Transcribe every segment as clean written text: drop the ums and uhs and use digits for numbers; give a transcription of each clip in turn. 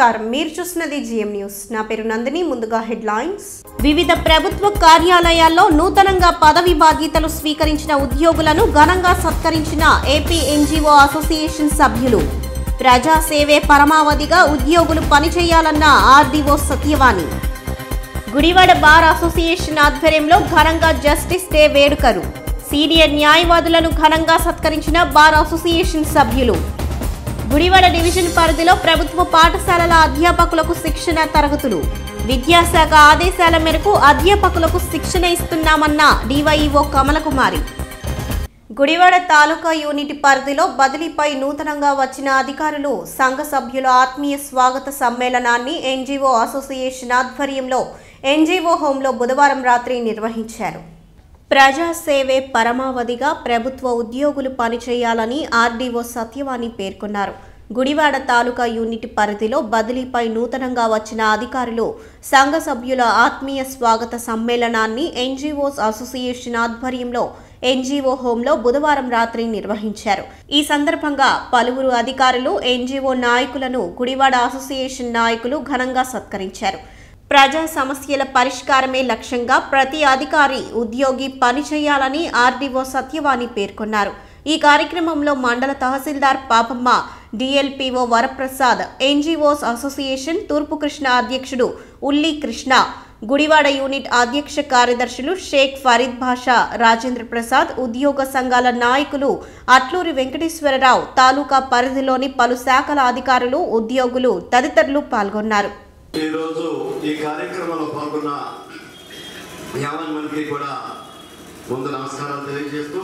నమస్కారం మీరు చూస్తున్నది జిఎం న్యూస్ నా పేరు నందిని ముందుగా హెడ్లైన్స్ వివిధ ప్రభుత్వ కార్యాలయాల్లో నూతనంగా పదవి బాధ్యతలు స్వీకరించిన ఉద్యోగులను ఘనంగా సత్కరించిన ఏపీ ఎన్జీఓ అసోసియేషన్ సభ్యులు ప్రజా సేవే పరమావధిగా ఉద్యోగులు పనిచేయాలన్న RDO Satyavani Gudivada bar association ఆధ్వర్యంలో ఘనంగా జస్టిస్ డే వేడుకలు సీనియర్ న్యాయవాదులను ఘనంగా సత్కరించిన బార్ అసోసియేషన్ సభ్యులు గుడివాడ డివిజన్ పరిధిలో ప్రభుత్వ పాఠశాలల అధ్యాపకులకు శిక్షణ తరగతులు విద్యాశాఖ ఆదేశాల మేరకు అధ్యాపకులకు శిక్షణ ఇస్తున్నామన్న డివైఈఓ కమలకుమారి గుడివాడ తాలూకా యూనిట్ పరిధిలో బదిలీపై నూతనంగా వచ్చిన అధికారులు సంఘ సభ్యుల ఆత్మీయ స్వాగత సమ్మేళనాన్ని ఎన్జీఓ అసోసియేషన్ ఆధ్వర్యంలో ఎన్జీఓ హోంలో బుధవారం రాత్రి నిర్వహించారు ప్రజా సేవే పరమావధిగా ప్రభుత్వ ఉద్యోగులు పనిచేయాలని ఆర్డీఓ సత్యవాణి పేర్కొన్నారు గుడివాడ తాలూకా యూనిట్ పరిధిలో బదిలీపై నూతనంగా వచ్చిన అధికారులు సంఘ సభ్యుల ఆత్మీయ స్వాగత సమ్మేళనాన్ని ఎన్జీఓస్ అసోసియేషన్ ఆధ్వర్యంలో ఎన్జీఓ హోంలో బుధవారం రాత్రి నిర్వహించారు ఈ సందర్భంగా పలువురు అధికారులు ఎన్జీఓ నాయకులను గుడివాడ అసోసియేషన్ నాయకులు ఘనంగా సత్కరించారు ప్రజా సమస్యల పరిష్కారమే లక్ష్యంగా ప్రతి అధికారి ఉద్యోగి పనిచేయాలని ఆర్డీఓ సత్యవాణి పేర్కొన్నారు ఈ కార్యక్రమంలో మండల tahsildar Papamma DLPO Varaprasad NGOs association తూర్పు కృష్ణ అధ్యక్షుడు ఉల్లి కృష్ణ గుడివాడ యూనిట్ అధ్యక్ష కార్యదర్శులు షేక్ ఫరీద్ భాషా రాజేంద్ర ప్రసాద్ ఉద్యోగ సంఘాల నాయకులు అట్లూరి వెంకటేశ్వరరావు తాలూకా పరిధిలోని పలు శాఖల అధికారులు ఉద్యోగులు తదితరులు పాల్గొన్నారు ఈ రోజు ఈ కార్యక్రమంలో పాల్గొన్న యావన్ మందికి కూడా ముందు నమస్కారాలు తెలియజేస్తూ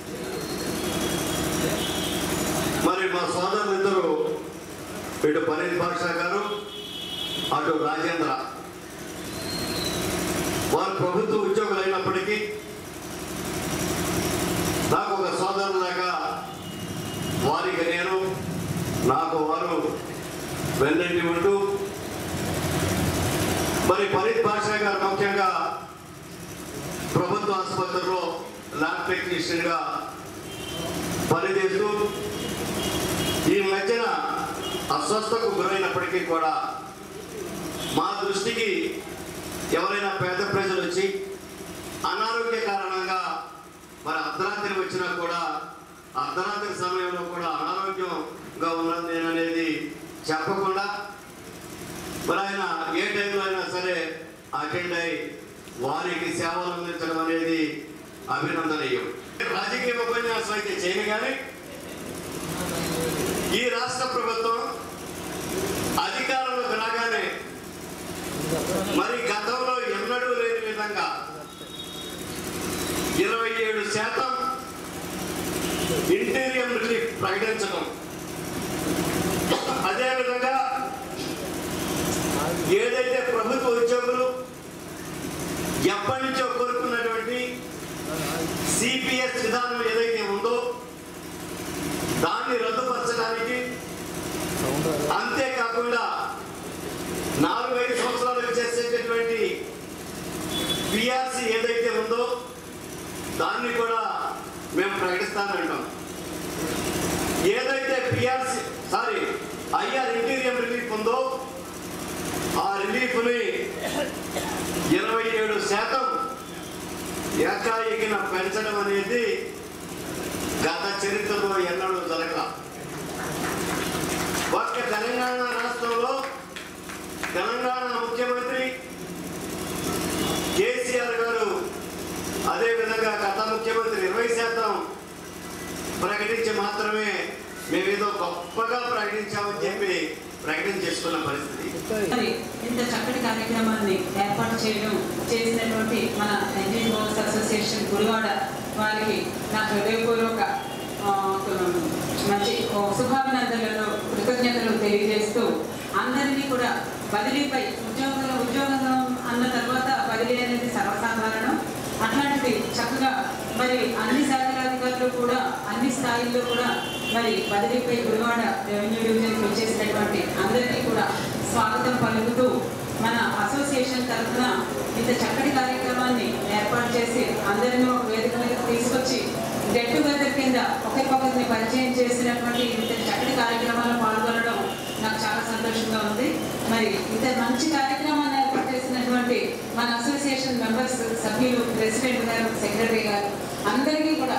మరి మా సోదరులిద్దరూ ఇటు ఫరీద్ భాషా గారు అటు రాజేంద్ర వారు ప్రభుత్వ ఉద్యోగులు అయినప్పటికీ నాకు ఒక సోదరులాగా వారికి నేను నాకు వారు వెన్నంటి ఉంటూ మరి ఫరీద్ భాషా గారు ముఖ్యంగా ప్రభుత్వ ఆసుపత్రిలో ల్యాబ్ టెక్నీషియన్గా పనిచేస్తూ ఈ మధ్యన అస్వస్థకు గురైనప్పటికీ కూడా మా దృష్టికి ఎవరైనా పేద ప్రజలు వచ్చి అనారోగ్య కారణంగా మరి అర్ధరాత్రి వచ్చినా కూడా అర్ధరాత్రి సమయంలో కూడా అనారోగ్యంగా ఉన్నది అనేది చెప్పకుండా మరి ఆయన ఏ టైంలో అయినా సరే అటెండ్ అయి వారికి సేవలు అందించడం అనేది అభినందనీయం రాజకీయ ఉపన్యాసం అయితే చేయను కానీ ఈ రాష్ట్ర ప్రభుత్వం అధికారంలోకి రాగానే మరి గతంలో ఎన్నడూ లేని విధంగా 27% ఇంటీరియం రిలీఫ్ ప్రకటించడం అదేవిధంగా ఏదైతే ప్రభుత్వ ఉద్యోగులు ఎప్పటి నుంచో కోరుకున్నటువంటి సిపిఎస్ విధానం ఏదైతే ఉందో దాన్ని రద్దుపరచడానికి అంతేకాకుండా 4-5 సంవత్సరాలకు చేసేటటువంటి పిఆర్సి ఏదైతే ఉందో దాన్ని కూడా మేము ప్రకటిస్తానంటాం ఏదైతే ఐఆర్ ఇంటీరియం రిలీఫ్ ఉందో ఆ రిలీఫ్ని 27% ఏకాఏకిన పెంచడం అనేది గత చరిత్రలో ఎన్నడూ జరగల ఒక్క తెలంగాణ రాష్ట్రంలో తెలంగాణ ముఖ్యమంత్రి కేసీఆర్ గారు అదేవిధంగా గత ముఖ్యమంత్రి 20% ప్రకటించి మాత్రమే మేమేదో గొప్పగా ప్రకటించామని చెప్పి ప్రకటన చేసుకున్న పరిస్థితి ఇంత చక్కటి కార్యక్రమాన్ని ఏర్పాటు చేసినటువంటి మన ఎన్జీఓస్ అసోసియేషన్ గుడివాడ వారికి నా హృదయపూర్వక మంచి శుభాభినందనలు కృతజ్ఞతలు తెలియజేస్తూ అందరినీ కూడా బదిలీపై ఉద్యోగం అన్న తర్వాత బదిలీ అనేది సర్వసాధారణం అట్లాంటిది చక్కగా మరి అన్ని శాఖల అధికారులు కూడా అన్ని స్థాయిల్లో కూడా మరి బదిలీపై గుడివాడ రెవెన్యూ డివిజన్కి వచ్చేసినటువంటి అందరికీ కూడా స్వాగతం పలుకుతూ మన అసోసియేషన్ తరఫున ఇంత చక్కటి కార్యక్రమాన్ని ఏర్పాటు చేసి అందరినీ ఒక వేదిక మీద తీసుకొచ్చి గెట్ టుగెదర్ కింద ఒకరికొకరిని పరిచయం చేసినటువంటి ఇంత చక్కటి కార్యక్రమాల్లో పాల్గొనడం నాకు చాలా సంతోషంగా ఉంది. మరి ఇంత మంచి కార్యక్రమాన్ని ఏర్పాటు చేసినటువంటి మన అసోసియేషన్ మెంబర్స్, సభ్యులు, ప్రెసిడెంట్ గారు, సెక్రటరీ గారు అందరికీ కూడా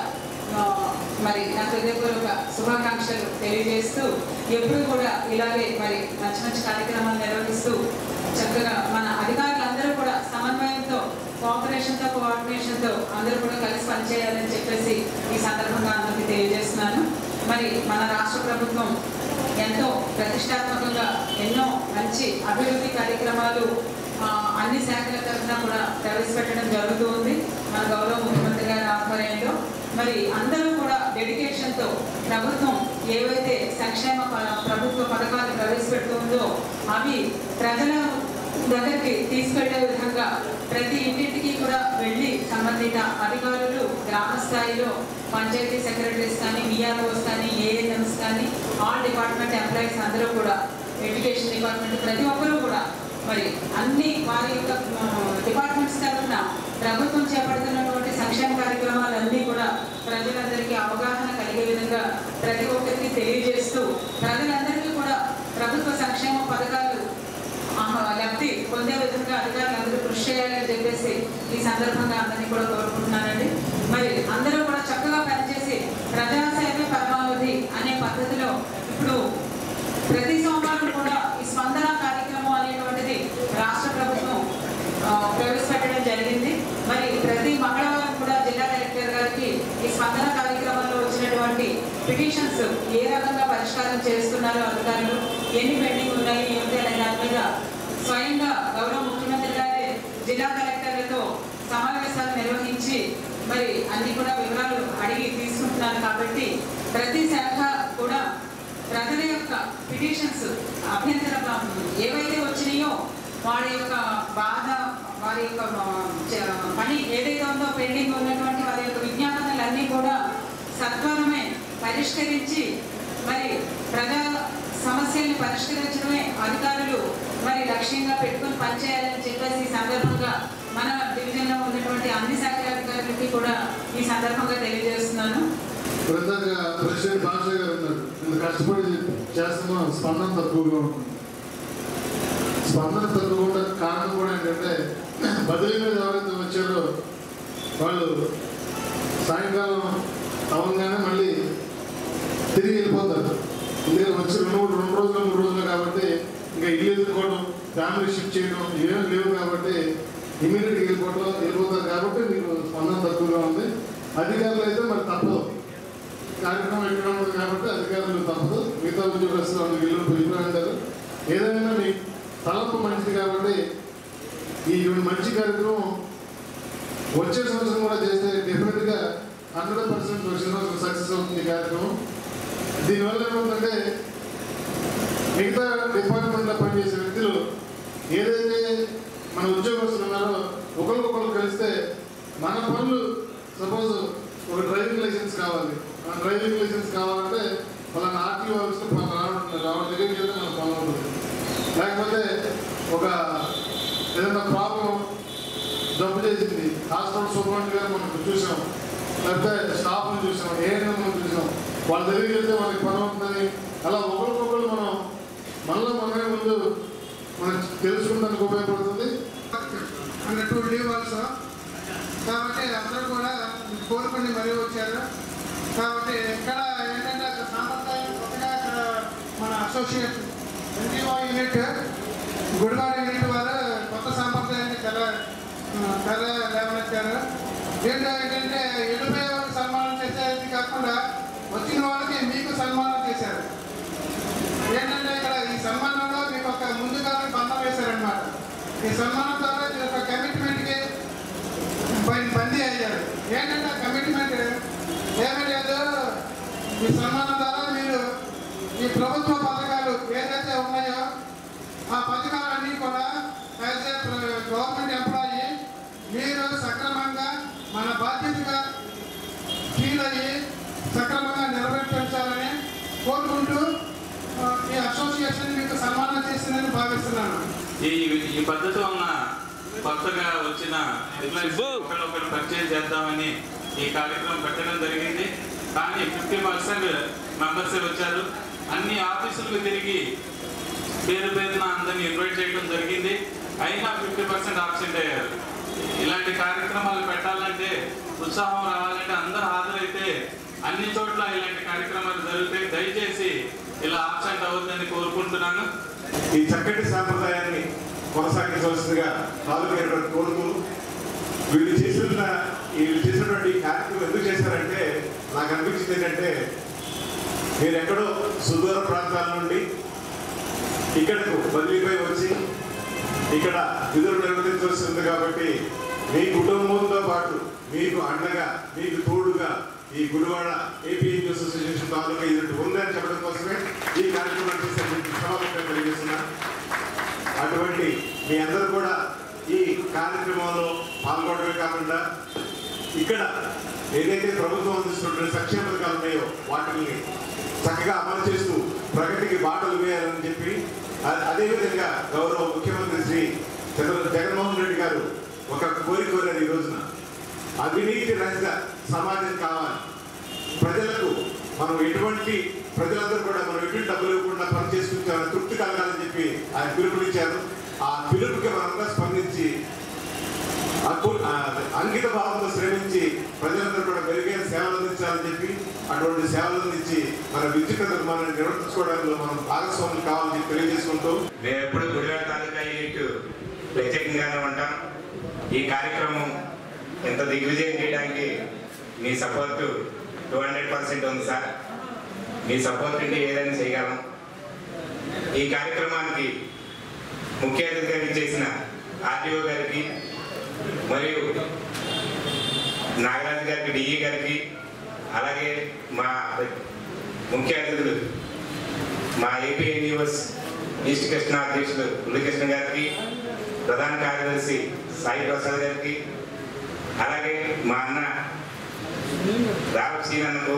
మరి నా హృదయపూర్వక శుభాకాంక్షలు తెలియజేస్తూ ఎప్పుడు కూడా ఇలాగే మరి మంచి మంచి కార్యక్రమాలు నిర్వహిస్తూ చక్కగా మన అధికారులందరూ కూడా సమన్వయంతో, కోఆపరేషన్తో, కోఆర్డినేషన్తో అందరూ కూడా కలిసి పనిచేయాలని చెప్పేసి ఈ సందర్భంగా అందరికీ తెలియజేస్తున్నాను. మరి మన రాష్ట్ర ప్రభుత్వం ఎంతో ప్రతిష్టాత్మకంగా ఎన్నో మంచి అభివృద్ధి కార్యక్రమాలు అన్ని శాఖల తరఫున కూడా ప్రవేశపెట్టడం జరుగుతూ ఉంది మన గౌరవ ముఖ్యమంత్రి గారి ఆధ్వర్యంలో. మరి అందరూ కూడా డెడికేషన్తో ప్రభుత్వం ఏవైతే సంక్షేమ ప్రభుత్వ పథకాలు ప్రవేశపెడుతుందో అవి ప్రజల దగ్గరికి తీసుకెళ్లే విధంగా ప్రతి ఇంటింటికి కూడా వెళ్ళి సంబంధిత అధికారులు గ్రామ స్థాయిలో పంచాయతీ సెక్రటరీస్ కానీ, విఆర్ఓస్ కానీ, ఏఎన్ఎంస్ కానీ, ఆల్ డిపార్ట్మెంట్ ఎంప్లాయీస్ అందరూ కూడా, ఎడ్యుకేషన్ డిపార్ట్మెంట్ ప్రతి ఒక్కరూ కూడా మరి అన్ని వారి యొక్క డిపార్ట్మెంట్స్ తరఫున ప్రభుత్వం చేపడుతున్నటువంటి సంక్షేమ కార్యక్రమాలన్నీ కూడా ప్రజలందరికీ అవగాహన కలిగే విధంగా ప్రతి ఒక్కరికి తెలియజేస్తూ ప్రజలందరికీ కూడా ప్రభుత్వ సంక్షేమ పథకాలు లబ్ధి పొందే విధంగా అధికారులందరూ కృషి చేయాలని చెప్పేసి ఈ సందర్భంగా అందరినీ కూడా కోరుకుంటున్నానండి. మరి అందరూ కూడా చక్కగా పనిచేసి ప్రజాసేవే పరమావధి అనే పద్ధతిలో ఇప్పుడు ప్రతి సోమవారం కూడా ఈ స్పందన కార్యక్రమం అనేటువంటిది రాష్ట్ర ప్రభుత్వం ప్రవేశపెట్టడం జరిగింది. మరి ప్రతి మంగళవారం కూడా జిల్లా కలెక్టర్ గారికి ఈ స్పందన కార్యక్రమంలో వచ్చినటువంటి పిటిషన్స్ ఏ రకంగా పరిష్కారం చేస్తున్నారో అధికారులు, ఎన్ని పెండింగ్ ఉన్నాయి ఏమిటి అనే దాని మీద స్వయంగా గౌరవ ముఖ్యమంత్రి గారే జిల్లా కలెక్టర్లతో సమావేశాలు నిర్వహించి మరి అన్ని కూడా వివరాలు అడిగి తీసుకుంటున్నారు. కాబట్టి ప్రతి శాఖ కూడా ప్రజల యొక్క పిటిషన్స్, అభ్యంతరం ఏవైతే వచ్చినాయో వారి యొక్క బాధ, వారి యొక్క పని ఏదైతే ఉందో పెండింగ్ ఉన్నటువంటి వారి యొక్క విజ్ఞాపనలన్నీ కూడా సత్వరమే పరిష్కరించి మరి ప్రజా సమస్యల్ని పరిష్కరించడమే అధికారులు మరి లక్ష్యంగా పెట్టుకుని పనిచేయాలని చెప్పేసి ఈ సందర్భంగా మన డివిజన్లో ఉన్నటువంటి అన్ని శాఖల అధికారులకి కూడా ఈ సందర్భంగా తెలియజేస్తున్నాను. ప్రెసిడెంట్ భాషా గారు ఉన్నారు, కష్టపడి చేస్తున్నాం, స్పందన తక్కువగా ఉంటుంది. స్పందన తక్కువ కారణం కూడా ఏంటంటే బదిలీ మీద ఎవరైతే వచ్చారో వాళ్ళు సాయంకాలం అవ్వగానే మళ్ళీ తిరిగి వెళ్ళిపోతారు. ఎందుకంటే వచ్చి 2 రోజులు 3 రోజులు కాబట్టి ఇంకా ఇల్లు ఎదుర్కోవడం, ఫ్యామిలీ షిఫ్ట్ చేయడం ఏమీ లేవు కాబట్టి ఇమీడియట్గా వెళ్ళిపోతారు. కాబట్టి మీకు స్పందన తక్కువగా ఉంది. అధికారులు అయితే మరి తప్పదు, కార్యక్రమం ఎక్కడ ఉంది కాబట్టి అధికారులు తప్పదు. మిగతా ఉద్యోగస్తులు అందుకు ఇల్లు పిలుపురంటారు. ఏదైనా మీ తలపు మంచిది కాబట్టి ఈ మంచి కార్యక్రమం వచ్చే సంవత్సరం కూడా చేస్తే డెఫినెట్గా 100% వచ్చే సంవత్సరం సక్సెస్ అవుతుంది ఈ కార్యక్రమం. దీనివల్ల ఏమవుతుందంటే మిగతా డిపార్ట్మెంట్లో పనిచేసే వ్యక్తులు ఏదైతే మన ఉద్యోగస్తులు ఉన్నారో ఒకరికొకరు కలిస్తే మన పనులు, సపోజ్ ఒక డ్రైవింగ్ లైసెన్స్ కావాలి, మన డ్రైవింగ్ లైసెన్స్ కావాలంటే వాళ్ళని ఆర్టీఓ ఆఫీస్లో రావడం దగ్గరికి వెళ్తే మన పనులు ఉంటుంది. లేకపోతే ఒక ఏదైనా ప్రాబ్లం జబ్బు చేసింది, హాస్పిటల్ సూపరింటెండెంట్ గారు మనం చూసాం, లేకపోతే స్టాఫ్ని చూసాం, ఏఎన్ఎం మనం చూసాం, వాళ్ళ దగ్గరికి వెళ్తే వాళ్ళకి పని అవుతుందని అలా ఒకరికొకరు మనలో మనమే ముందు మనం తెలుసుకుంటానికి ఉపయోగపడుతుంది. అన్నట్టు లీవ్ ఆల్సో కాబట్టి అందరూ కూడా కోరుకుని మరీ వచ్చారు. కాబట్టి ఇక్కడ ఏంటంటే సాంప్రదాయం కొత్తగా ఇక్కడ మన association NGO unit, Gudivada unit వారు కొత్త సాంప్రదాయాన్ని తెర లేవనెత్తారు. దీంట్లో ఏంటంటే వెళ్ళిపోయే వాళ్ళకి సన్మానం చేసేది కాకుండా వచ్చిన వాళ్ళకి మీకు సన్మానం చేశారు. ఏంటంటే ఇక్కడ ఈ సన్మానంలో మీకు ఒక ముందుగా బంధం వేశారనమాట. ఈ సన్మానం ద్వారా మీరు ఒక కమిట్మెంట్కి బందీ అయ్యారు. ఏంటంటే ఆ కమిట్మెంట్ ఏమీ లేదు. ఈ సన్మానం ద్వారా మీరు ఈ ప్రభుత్వ పథకాలు ఏదైతే ఉన్నాయో ఆ పథకాలన్నీ కూడా యాజ్ ఏ గవర్నమెంట్ ఎంప్లాయీ మీరు సక్రమంగా మన బాధ్యతగా ఫీల్ అయ్యి సక్రమంగా నెరవేర్చాలని కోరుకుంటూ ఈ అసోసియేషన్ మీకు సన్మానం చేసిందని భావిస్తున్నాను. ఈ పద్ధతి వలన కొత్తగా వచ్చిన ఒకరు పరిచయం చేద్దామని ఈ కార్యక్రమం పెట్టడం జరిగింది. కానీ 50% మెంబర్సే వచ్చారు. అన్ని ఆఫీసులకు తిరిగి పేరున అందరినీ ఇన్వైట్ చేయడం జరిగింది. అయినా 50% ఆబ్సెంట్ అయ్యారు. ఇలాంటి కార్యక్రమాలు పెట్టాలంటే, ఉత్సాహం రావాలంటే అందరూ హాజరైతే అన్ని చోట్ల ఇలాంటి కార్యక్రమాలు జరుగుతాయి. దయచేసి ఇలా ఆబ్సెంట్ అవ్వద్దని కోరుకుంటున్నాను. ఈ చక్కటి సాంప్రదాయాన్ని కొనసాగించవలసిందిగా హాజరైనటువంటి కోరుతూ వీళ్ళు చేసినటువంటి కార్యక్రమం ఎందుకు చేశారంటే, నాకు అనిపించింది ఏంటంటే, మీరు ఎక్కడో సుదూర ప్రాంతాల నుండి ఇక్కడకు బదిలీపై వచ్చి ఇక్కడ విధులు నిర్వహించవలసి ఉంది కాబట్టి మీ కుటుంబంతో పాటు మీకు అండగా, మీకు తోడుగా ఈ గుడివాడ ఏపీఎన్జీ అసోసియేషన్ తాలూకా ఇది ఉందని చెప్పడం కోసమే ఈ కార్యక్రమాన్ని చేసే తెలియజేస్తున్నా. అటువంటి మీ అందరూ కూడా ఈ కార్యక్రమంలో పాల్గొనడమే కాకుండా ఇక్కడ ఏదైతే ప్రభుత్వం అందిస్తున్న సంక్షేమ పథకాలు ఉన్నాయో వాటిని చక్కగా అమలు చేస్తూ ప్రగతికి బాటలు వేయాలని చెప్పి, అదేవిధంగా గౌరవ ముఖ్యమంత్రి శ్రీ జగన్మోహన్ రెడ్డి గారు ఒక కోరిక కోరారు. ఈ రోజున అవినీతి రహిత సమాజం కావాలి, ప్రజలకు ప్రజలందరూ కూడా మనం ఎటువంటి డబ్బులు ఇవ్వకుండా పని చేసుకుంటారు, తృప్తి కలగాలని చెప్పి ఆయన పిలుపునిచ్చారు. ఆ పిలుపుకి మనంతా స్పందించి అంకిత భావంతో శ్రమించి ప్రజలందరూ కూడా మెరుగైన సేవలు అందించాలని చెప్పి, అటువంటి సేవలు అందించి మన విద్యుత్ నిర్మాణాన్ని నిర్వర్తించుకోవడంలో మనం భాగస్వాములు కావాలని చెప్పి తెలియజేసుకుంటూ, మేము ఎప్పుడు గుడివాడ తాలూకా యూనిట్ ప్రత్యేకంగానే ఉంటాం. ఈ కార్యక్రమం ఎంత దిగ్విజయం చేయడానికి మీ సపోర్టు 200% ఉంది సార్. మీ సపోర్ట్ ఉంటే ఏదైనా చేయగలం. ఈ కార్యక్రమానికి ముఖ్య అతిథిగా చేసిన ఆర్టీఓ గారికి మరియు నాగరాజు గారికి, డిఈ గారికి, అలాగే మా ముఖ్య అతిథులు మా ఏపీఎన్యూఎస్ ఈస్ట్ కృష్ణ అధ్యక్షులు మురళీకృష్ణ గారికి, ప్రధాన కార్యదర్శి సాయి ప్రసాద్ గారికి, అలాగే మా అన్న రావసీనకు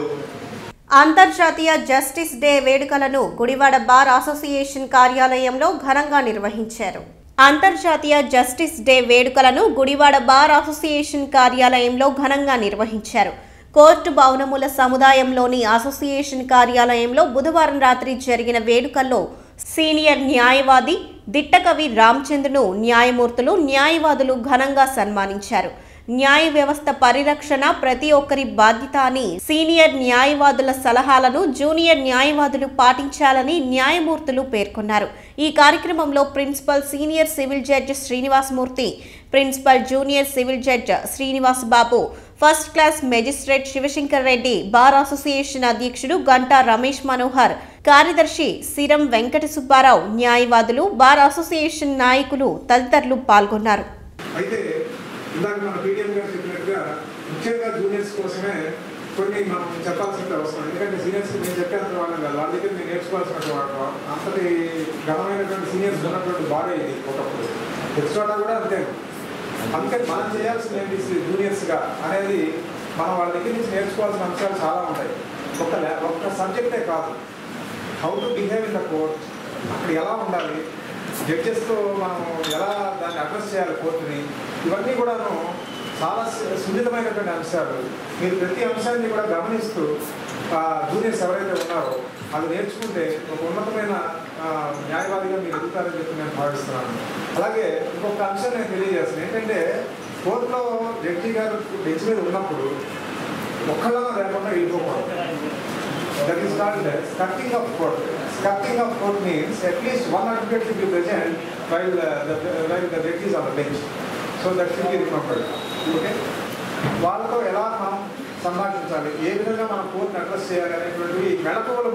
అంతర్జాతీయ జస్టిస్ డే వేడుకలను గుడివాడ బార్ అసోసియేషన్ కార్యాలయంలో ఘనంగా నిర్వహించారు. అంతర్జాతీయ జస్టిస్ డే వేడుకలను గుడివాడ బార్ అసోసియేషన్ కార్యాలయంలో ఘనంగా నిర్వహించారు. కోర్టు భవనముల సముదాయంలోని అసోసియేషన్ కార్యాలయంలో బుధవారం రాత్రి జరిగిన వేడుకల్లో సీనియర్ న్యాయవాది దిట్టకవి రామచంద్రను న్యాయవాదులు ఘనంగా సన్మానించారు. న్యాయ వ్యవస్థ పరిరక్షణ ప్రతి ఒక్కరి బాధ్యత అని, సీనియర్ న్యాయవాదుల సలహాలను జూనియర్ న్యాయవాదులు పాటించాలని న్యాయమూర్తులు పేర్కొన్నారు. ఈ కార్యక్రమంలో principal senior civil judge Srinivasamurthy, principal junior civil judge Srinivas Babu, first class magistrate Sivasankar Reddy, bar association అధ్యక్షుడు గంటా రమేష్ మనోహర్, కార్యదర్శి సిరం వెంకట సుబ్బారావు, న్యాయవాదులు, బార్ అసోసియేషన్ నాయకులు తదితరులు పాల్గొన్నారు. అయితే ఇందాక మన పీడిఎం గారు చెప్పినట్టుగా ముఖ్యంగా జూనియర్స్ కోసమే కొన్ని మనం చెప్పాల్సిన అవసరం. ఎందుకంటే సీనియర్స్ నేను చెప్పేంత వాళ్ళం కాదు, వాళ్ళ దగ్గర నేను నేర్చుకోవాల్సిన వాళ్ళు అంతటి ఘనమైనటువంటి సీనియర్స్ ఉన్నటువంటి బాగా ఇది ఒకప్పుడు ఎక్స్ట్రా కూడా అంతే. అందుకని మనం చేయాల్సిన ఏంటి జూనియర్స్గా అనేది మనం వాళ్ళ దగ్గర నుంచి నేర్చుకోవాల్సిన అంశాలు చాలా ఉంటాయి. ఒక్క సబ్జెక్టే కాదు, how to behave in the court, అక్కడ ఎలా ఉండాలి, జడ్జెస్తో మనం ఎలా దాన్ని అడ్రస్ చేయాలి కోర్టుని, ఇవన్నీ కూడాను చాలా సున్నితమైనటువంటి అంశాలు. మీరు ప్రతి అంశాన్ని కూడా గమనిస్తూ జూనియర్స్ ఎవరైతే ఉన్నారో అది నేర్చుకుంటే ఒక ఉన్నతమైన న్యాయవాదిగా మీరు ఎదుగుతారని చెప్పి నేను భావిస్తున్నాను. అలాగే ఇంకొక అంశం నేను తెలియజేస్తాను ఏంటంటే, కోర్టులో జడ్జి గారు బెంచ్ మీద ఉన్నప్పుడు ఒక్కళ్ళగా లేకుండా వెళ్ళిపోకూడదు. That is called skirting of court. Skirting of court means at least one advocate should be present while the judge is on the bench. So that should be remembered. Okay? వాళ్ళతో ఎలా మనం సంభాషించాలి, ఏ విధంగా మనం కోర్టుని address చేయాలి అనేటువంటివి మెళకువలు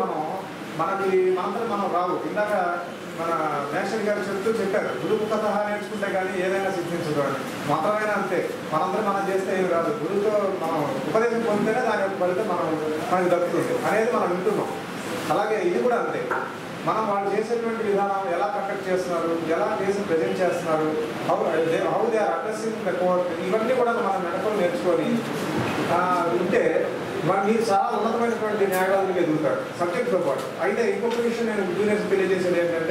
మనం రావు. ఇందాక మన నేషనల్ గారు చెప్పారు, గురుముఖత నేర్చుకుంటే కానీ ఏదైనా సిద్ధించదు అని. మతమైనా అంతే, మనందరం మనం చేస్తే ఏమి రాదు. గురువుతో మనం ఉపదేశం పొందితేనే దాని యొక్క ఫలితం మనకి దక్కుతుంది అనేది మనం వింటున్నాం. అలాగే ఇది కూడా అంతే, మనం వాళ్ళు చేసేటువంటి విధానం ఎలా కండక్ట్ చేస్తున్నారు, ఎలా కేసులు ప్రజెంట్ చేస్తున్నారు, how they are addressing the court, ఇవన్నీ కూడా మనం మెడకలు నేర్చుకొని ఉంటే మీరు చాలా ఉన్నతమైనటువంటి న్యాయవాదులుగా ఎదుగుతారు సబ్జెక్ట్తో పాటు. అయితే ఇంకొక విషయం నేను జూనియర్స్ తెలియజేసేది ఏంటంటే,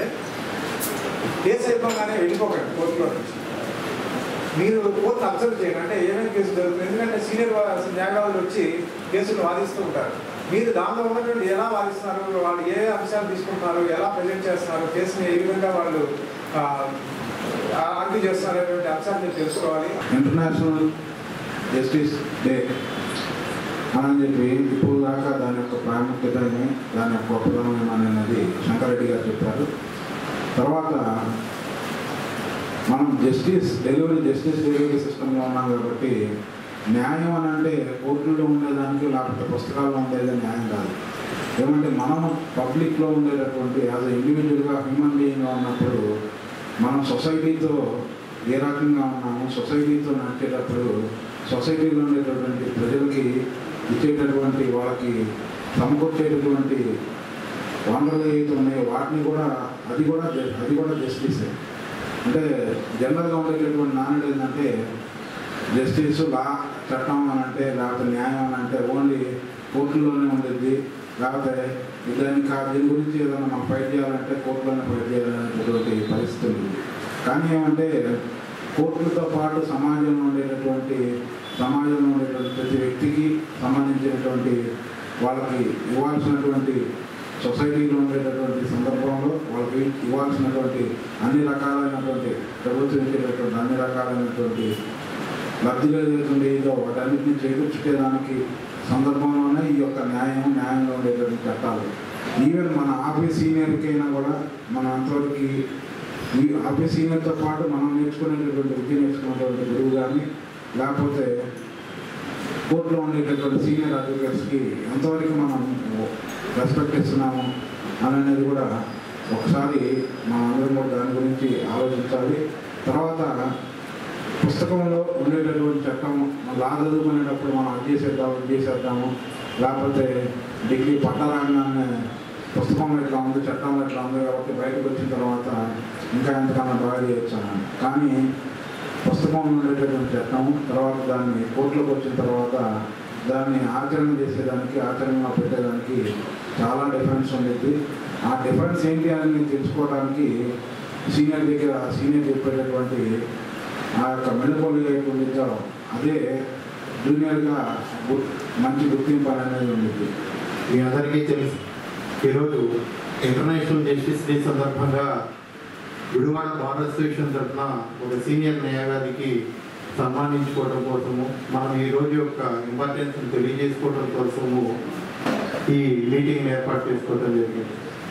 కేసు ఇవ్వగానే వెళ్ళిపోకండి కోర్టులో నుంచి. మీరు కోర్టును అబ్జర్వ్ చేయండి, అంటే ఏమేమి కేసులు జరుగుతుంది. ఎందుకంటే సీనియర్ న్యాయవాదులు వచ్చి కేసులు వాదిస్తూ ఉంటారు. మీరు దానిలో ఉన్నటువంటి ఎలా వాదిస్తున్నారు, వాళ్ళు ఏ అంశాలు తీసుకుంటున్నారు, ఎలా ప్రజెంట్ చేస్తున్నారు, కేసుని ఏ విధంగా వాళ్ళు ఆర్గ్యూ చేస్తున్నారు అనేటువంటి అంశాలు మీరు తెలుసుకోవాలి. ఇంటర్నేషనల్ జస్టిస్ డే అని చెప్పి ఇప్పుడు దాకా దాని యొక్క ప్రాముఖ్యతని, దాని యొక్క గొప్పతనం అనేది శంకరెడ్డి గారు చెప్పారు. తర్వాత మనం జస్టిస్ డెలివరీ సిస్టంలో ఉన్నాం కాబట్టి న్యాయం అని అంటే కోర్టుల్లో ఉండేదానికి లేకపోతే పుస్తకాల్లో ఉండేది న్యాయం కాదు. ఏమంటే మనం పబ్లిక్లో ఉండేటటువంటి యాజ్ అ ఇండివిజువల్గా హ్యూమన్ బీయింగ్గా ఉన్నప్పుడు మనం సొసైటీతో ఏ రకంగా ఉన్నాము, సొసైటీతో నడిచేటప్పుడు సొసైటీలో ఉండేటటువంటి ప్రజలకి ఇచ్చేటటువంటి వాళ్ళకి సమకూర్చేటటువంటి వనరులు ఏవైతే ఉన్నాయో వాటిని కూడా అది కూడా జస్టిసే. అంటే జనరల్గా ఉండేటటువంటి నానుడు ఏంటంటే జస్టిస్ లా చట్టం అని అంటే లేకపోతే న్యాయం అని అంటే ఓన్లీ కోర్టుల్లోనే ఉండేది, లేకపోతే దీని గురించి ఏదైనా మనం ఫైట్ చేయాలంటే కోర్టులోనే ఫైట్ చేయాలనేటువంటి పరిస్థితి ఉంది. కానీ ఏమంటే కోర్టులతో పాటు సమాజంలో ఉండేటటువంటి ప్రతి వ్యక్తికి సంబంధించినటువంటి వాళ్ళకి ఇవ్వాల్సినటువంటి సొసైటీలో ఉండేటటువంటి సందర్భంలో వాళ్ళకి ఇవ్వాల్సినటువంటి అన్ని రకాలైనటువంటి ప్రభుత్వం ఇచ్చేటటువంటి అన్ని రకాలైనటువంటి లబ్ధిగా ఏదైతే ఏదో వాటన్నిటిని చేకూర్చుకోవడానికి సందర్భంలోనే ఈ యొక్క న్యాయంగా ఉండేటువంటి చట్టాలు. ఈవెన్ మన ఆఫీస్ సీనియర్కైనా కూడా మనం అంతవరకు ఈ ఆఫీస్ సీనియర్తో పాటు మనం నేర్చుకునేటటువంటి విద్య నేర్చుకునేటువంటి గురువు కానీ లేకపోతే కోర్టులో ఉండేటటువంటి సీనియర్ అడ్వకేట్స్కి ఎంతవరకు మనం రెస్పెక్ట్ ఇస్తున్నాము అనేది కూడా ఒకసారి మనం అందరం కూడా దాని గురించి ఆలోచించాలి. తర్వాత పుస్తకంలో ఉండేటటువంటి చట్టం లా చదువుకునేటప్పుడు మనం అది చేసేద్దాము లేకపోతే డిగ్రీ పట్టారాగానే పుస్తకంలో ఎట్లా ఉంది, చట్టంలో ఎట్లా ఉంది కాబట్టి బయటకు వచ్చిన తర్వాత ఇంకా ఎంతకన్నా బాగా చేయొచ్చాను. కానీ పుస్తకంలో ఉండేటటువంటి చట్టం తర్వాత దాన్ని కోర్టులోకి వచ్చిన తర్వాత దాన్ని ఆచరణ చేసేదానికి, ఆచరణలో పెట్టేదానికి చాలా డిఫరెన్స్ ఉండేది. ఆ డిఫరెన్స్ ఏంటి అని తెలుసుకోవడానికి సీనియర్ చెప్పేటటువంటి ఆ యొక్క మెళుకువలు ఏదైతే అదే జూనియర్గా మంచి గుర్తింపు అనేది ఉండేది. మీ అందరికీ తెలుసు, ఈరోజు ఇంటర్నేషనల్ జస్టిస్ డే సందర్భంగా గుడివాడ బార్ అసోసియేషన్ తరఫున ఒక సీనియర్ న్యాయవాదికి సన్మానించుకోవడం కోసము, మనం ఈరోజు యొక్క ఇంపార్టెన్స్ తెలియజేసుకోవడం కోసము ఈ మీటింగ్ ఏర్పాటు చేసుకోవడం జరిగింది.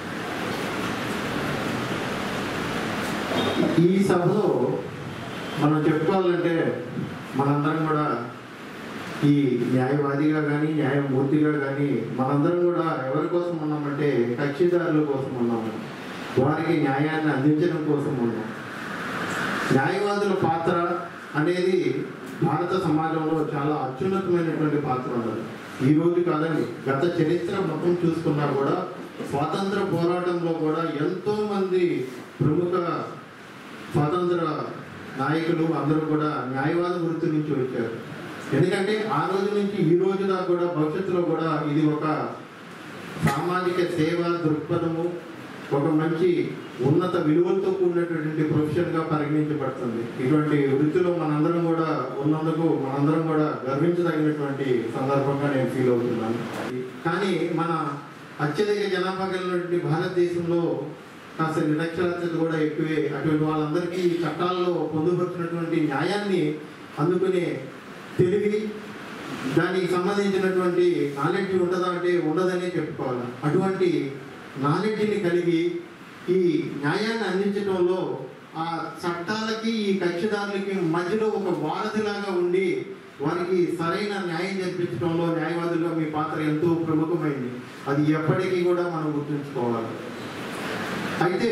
ఈ సభలో మనం చెప్పుకోవాలంటే మనందరం కూడా ఈ న్యాయవాదిగా కానీ న్యాయమూర్తిగా కానీ మనందరం కూడా ఎవరి కోసం ఉన్నామంటే కక్షిదారుల కోసం ఉన్నాము, వారికి న్యాయాన్ని అందించడం కోసం ఉన్నాం. న్యాయవాదుల పాత్ర అనేది భారత సమాజంలో చాలా అత్యున్నతమైనటువంటి పాత్ర ఉన్నది. ఈరోజు కాదండి, గత చరిత్ర మొత్తం చూసుకున్నా కూడా స్వాతంత్ర పోరాటంలో కూడా ఎంతోమంది ప్రముఖ స్వాతంత్ర నాయకులు అందరూ కూడా న్యాయవాద వృత్తి నుంచి వచ్చారు. ఎందుకంటే ఆ రోజు నుంచి ఈ రోజు దాకా కూడా భవిష్యత్తులో కూడా ఇది ఒక సామాజిక సేవ దృక్పథము, ఒక మంచి ఉన్నత విలువలతో కూడినటువంటి ప్రొఫెషన్గా పరిగణించబడుతుంది. ఇటువంటి వృత్తిలో మనందరం కూడా ఉన్నందుకు మనందరం కూడా గర్వించదగినటువంటి సందర్భంగా నేను ఫీల్ అవుతున్నాను. కానీ మన అత్యధిక జనాభా కలిగినటువంటి భారతదేశంలో కాస్త నిరక్షరాస్యత కూడా ఎక్కువే. అటువంటి వాళ్ళందరికీ ఈ చట్టాల్లో పొందుపరిచినటువంటి న్యాయాన్ని అందుకునే తెలివి, దానికి సంబంధించినటువంటి నాలెడ్జ్ ఉంటుందా అంటే ఉండదనే చెప్పుకోవాలి. అటువంటి నాలెడ్జ్ని కలిగి ఈ న్యాయాన్ని అందించడంలో ఆ చట్టాలకి ఈ కక్షిదారులకి మధ్యలో ఒక వారధిలాగా ఉండి వారికి సరైన న్యాయం జరిపించడంలో న్యాయవాదులుగా మీ పాత్ర ఎంతో ప్రముఖమైంది. అది ఎప్పటికీ కూడా మనం గుర్తుంచుకోవాలి. అయితే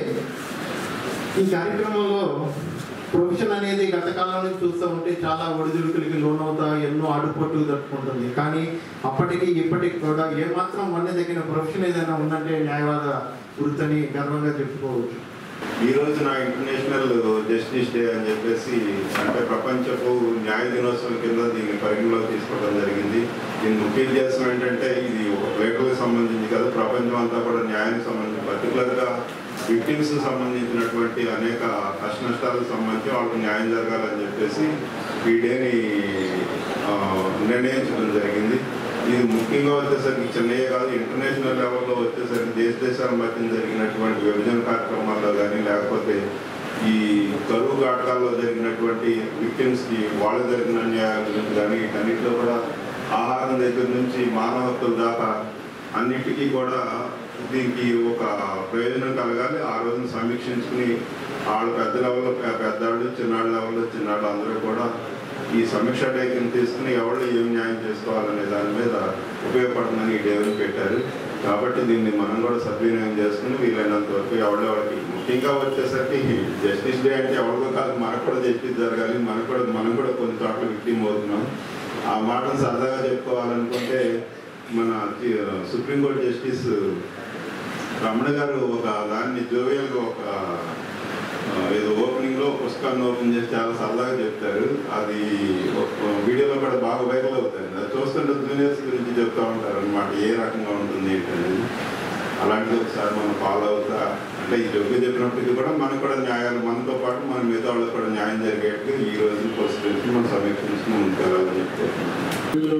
ఈ కార్యక్రమంలో ప్రొఫెషన్ అనేది గత కాలం నుంచి చూస్తూ ఉంటే చాలా ఒడిదుడుకులకి లోనవుతా ఎన్నో ఆడుపట్టులు తట్టుకుంటుంది. కానీ అప్పటికి ఇప్పటికి కూడా ఏమాత్రం వండదగిన ప్రొఫెషన్ ఏదైనా ఉందంటే న్యాయవాద వృత్తిని గర్వంగా చెప్పుకోవచ్చు. ఈరోజు నా ఇంటర్నేషనల్ జస్టిస్ డే అని చెప్పేసి అంటే ప్రపంచపు న్యాయ దినోత్సవం కింద దీన్ని పరిగణలోకి తీసుకోవడం జరిగింది. దీని ముఖ్య ఉద్దేశం ఏంటంటే ఇది ఒక పేటలకు సంబంధించి కాదు, ప్రపంచం అంతా కూడా న్యాయానికి సంబంధించి పర్టికులర్గా విక్టిమ్స్ సంబంధించినటువంటి అనేక కష్ట నష్టాలకు సంబంధించి వాళ్ళకు న్యాయం జరగాలని చెప్పేసి ఈ డేని నిర్ణయించడం జరిగింది. ఇది ముఖ్యంగా వచ్చేసరికి చెన్నై కాదు, ఇంటర్నేషనల్ లెవెల్లో వచ్చేసరికి దేశాల మధ్య జరిగినటువంటి విభజన కార్యక్రమాల్లో కానీ, లేకపోతే ఈ కరువు కాటకాల్లో జరిగినటువంటి విక్టిమ్స్కి వాళ్ళకి జరిగిన అన్యాయాల గురించి కానీ, వీటన్నిటిలో కూడా ఆహారం దగ్గర నుంచి మానవ హక్కుల దాకా అన్నిటికీ కూడా దీనికి ఒక ప్రయోజనం కలగాలి. ఆ రోజున సమీక్షించుకుని వాళ్ళు పెద్ద లెవెల్లో పెద్దవాళ్ళు, చిన్నాళ్ళ లెవెల్లో చిన్నాళ్ళు అందరూ కూడా ఈ సమీక్ష డేకిని తీసుకుని ఎవరు ఏం న్యాయం చేసుకోవాలనే దాని మీద ఉపయోగపడుతుందని ఈ డేని పెట్టారు. కాబట్టి దీన్ని మనం కూడా సద్వినియోగం చేసుకుని వీలైనంత వరకు ఎవరికి ముఖ్యంగా వచ్చేసరికి జస్టిస్ డే అంటే ఎవరికో కాదు, మనకు కూడా జస్టిస్ జరగాలి. మనం కూడా కొన్ని చోట్ల విక్టిమ్ అవుతున్నాం. ఆ మాటను సరదాగా చెప్పుకోవాలనుకుంటే మన సుప్రీంకోర్టు జస్టిస్ రమణ గారు ఒక దాన్ని జోవియల్గా ఒక ఏదో ఓపెనింగ్లో పుస్తకాన్ని ఓపెన్ చేసి చాలా సరదాగా చెప్తారు. అది వీడియోలో కూడా బాగా వైరల్ అవుతాయి. అది చూస్తుంటే జూనియర్స్ గురించి చెప్తూ ఉంటారు అనమాట, ఏ రకంగా ఉంటుంది ఏంటనేది. అలాంటిది ఒకసారి మనం ఫాలో అవుతా అంటే ఈ జోగ్గా చెప్పినప్పటికీ కూడా మనకు కూడా న్యాయాలు, మనతో పాటు మన మిగతా వాళ్ళకి కూడా న్యాయం జరిగేట్టుగా ఈ రోజు పరిస్థితి మనం సమీక్షించుకుని ముందుకెళ్ళాలని చెప్తారు.